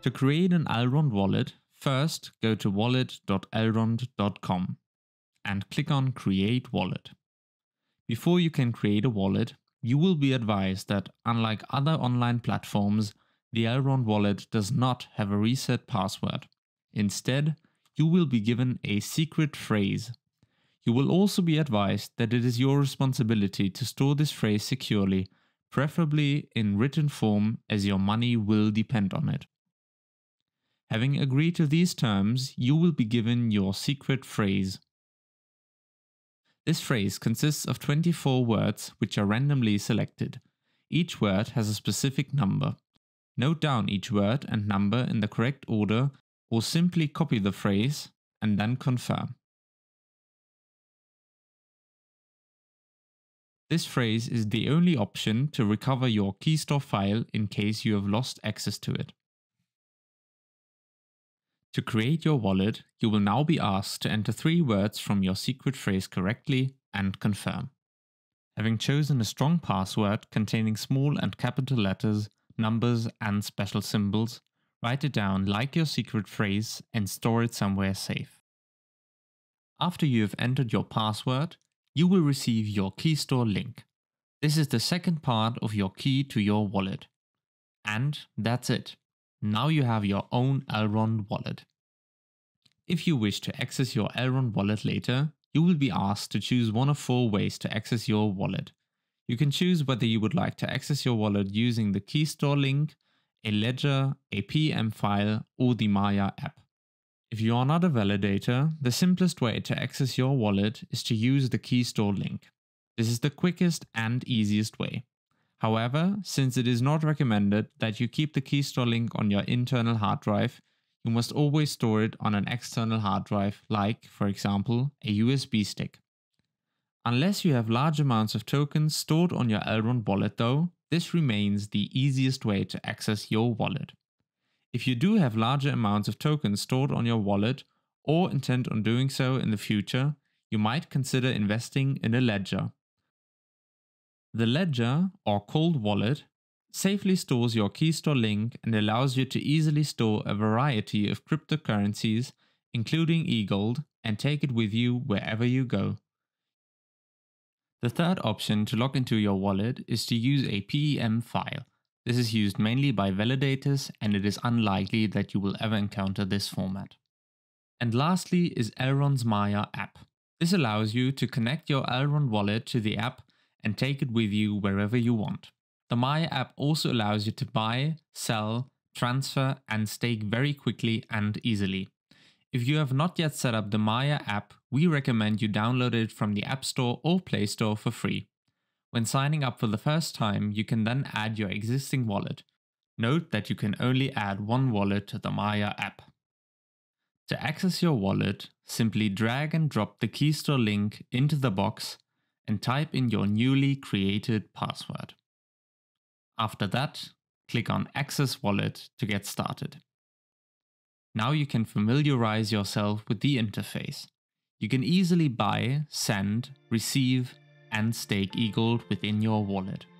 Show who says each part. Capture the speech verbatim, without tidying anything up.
Speaker 1: To create an Elrond wallet, first go to wallet dot elrond dot com and click on Create Wallet. Before you can create a wallet, you will be advised that unlike other online platforms, the Elrond wallet does not have a reset password. Instead, you will be given a secret phrase. You will also be advised that it is your responsibility to store this phrase securely, preferably in written form, as your money will depend on it. Having agreed to these terms, you will be given your secret phrase. This phrase consists of twenty-four words which are randomly selected. Each word has a specific number. Note down each word and number in the correct order, or simply copy the phrase and then confirm. This phrase is the only option to recover your keystore file in case you have lost access to it. To create your wallet, you will now be asked to enter three words from your secret phrase correctly and confirm. Having chosen a strong password containing small and capital letters, numbers and special symbols, write it down like your secret phrase and store it somewhere safe. After you have entered your password, you will receive your key store link. This is the second part of your key to your wallet. And that's it. Now you have your own Elrond wallet. If you wish to access your Elrond wallet later, you will be asked to choose one of four ways to access your wallet. You can choose whether you would like to access your wallet using the key store link, a ledger, a P M file, or the Maiar app. If you are not a validator, the simplest way to access your wallet is to use the key store link. This is the quickest and easiest way. However, since it is not recommended that you keep the key store link on your internal hard drive, you must always store it on an external hard drive like, for example, a U S B stick. Unless you have large amounts of tokens stored on your Elrond wallet though, this remains the easiest way to access your wallet. If you do have larger amounts of tokens stored on your wallet or intend on doing so in the future, you might consider investing in a ledger. The ledger, or cold wallet, safely stores your key store link and allows you to easily store a variety of cryptocurrencies, including E G L D, and take it with you wherever you go. The third option to log into your wallet is to use a P M file. This is used mainly by validators, and it is unlikely that you will ever encounter this format. And lastly is Elrond's Maiar App. This allows you to connect your Elrond wallet to the app and take it with you wherever you want. The Maiar app also allows you to buy, sell, transfer and stake very quickly and easily. If you have not yet set up the Maiar app, we recommend you download it from the App Store or Play Store for free. When signing up for the first time, you can then add your existing wallet. Note that you can only add one wallet to the Maiar app. To access your wallet, simply drag and drop the key store link into the box and type in your newly created password. After that, click on Access Wallet to get started. Now you can familiarize yourself with the interface. You can easily buy, send, receive, and stake E G L D within your wallet.